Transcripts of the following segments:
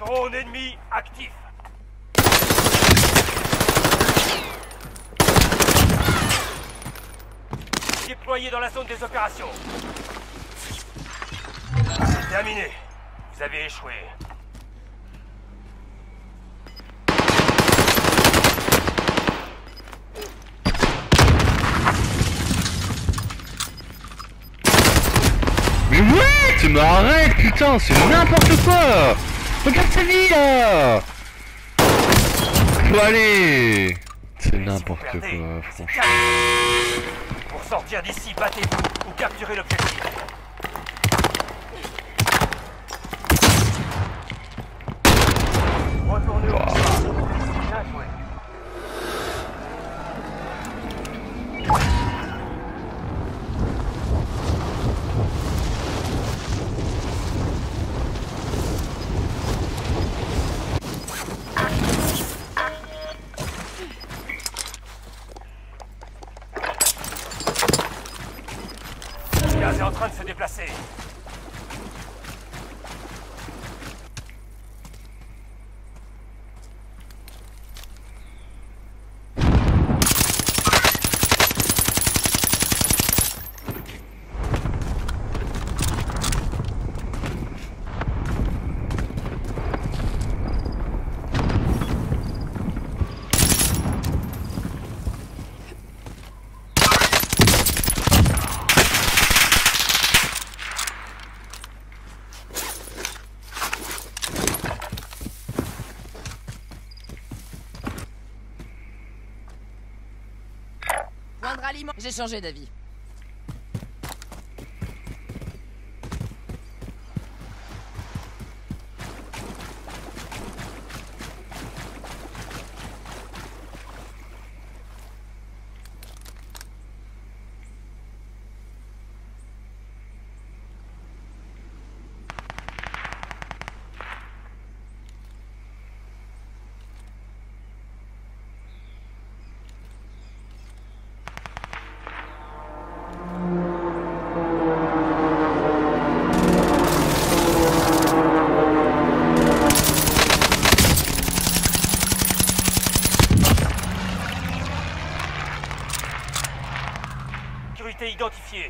Drone ennemi actif. Déployé dans la zone des opérations. C'est terminé. Vous avez échoué. Mais ouais, tu m'arrêtes, putain, c'est n'importe quoi. Regarde sa vie là. Faut aller. C'est n'importe quoi, franchement. Pour sortir d'ici, battez-vous ou capturez l'objectif. Retournez au combat. Bien joué. Le gaz est en train de se déplacer. Point de ralliement. J'ai changé d'avis. Sécurité identifiée.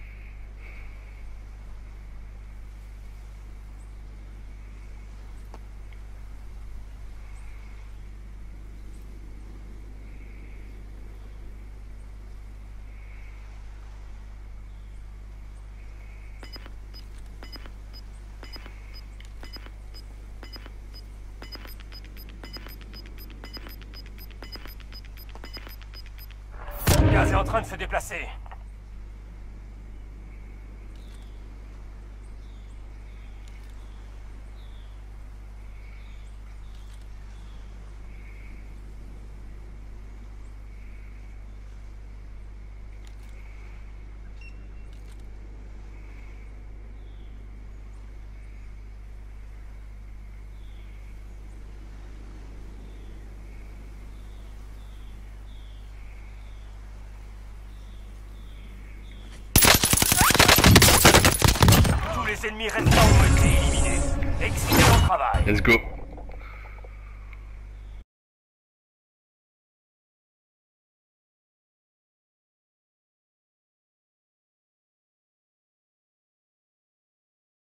Le gaz est en train de se déplacer. Les ennemis restants ont été éliminés. Excellent travail. Let's go.